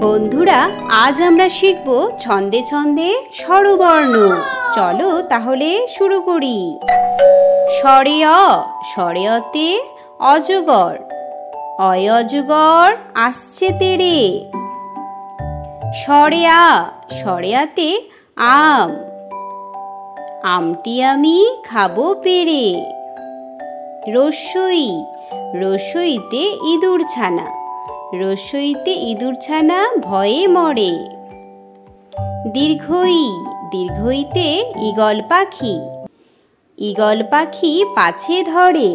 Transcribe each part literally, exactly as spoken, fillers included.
বন্ধুরা, আজ আমরা শিখব ছন্দে ছন্দে স্বরবর্ণ। চলো তাহলে শুরু করি। স্বরে অ, স্বরে অতে অজগর, অয় অজগর আসছে তেড়ে। স্বরে আ, স্বরে আতে আম, আমটি আমি খাবো পেড়ে। রস্যই, রস্যইতে ইঁদুর ছানা, রস্যইতে ইঁদুর ছানা ভয়ে মরে। দীর্ঘই, দীর্ঘইতে ঈগল পাখি, ঈগল পাখি পাছে ধরে।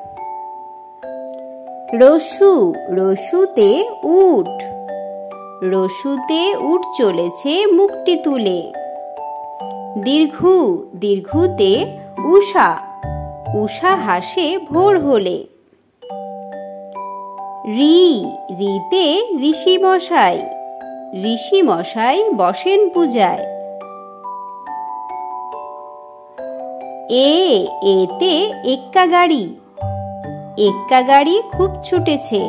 রস্যু, রস্যুতে উট, রস্যুতে উট চলেছে মুখটি তুলে। দীর্ঘু, দীর্ঘুতে উষা, উষা হাসে ভোর হলে। রি, রিতে ঋষি মশাই, ঋষি মশাই বসেন পূজায়। এ, এতে এক্কা গাড়ি, এক্কা গাড়ি খুব ছুটেছে।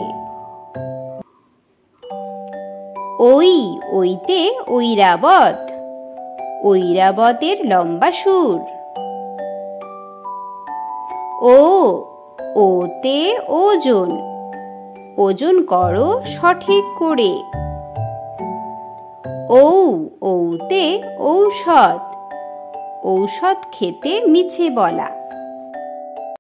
ওই, ওইতে ঐরাবত, ঐরাবতের লম্বা সুর। ও, ওতে ওজন, ওজন করো সঠিক করে। ঔ, ঔতে ঔষধ, ঔষধ খেতে মিছে বলা।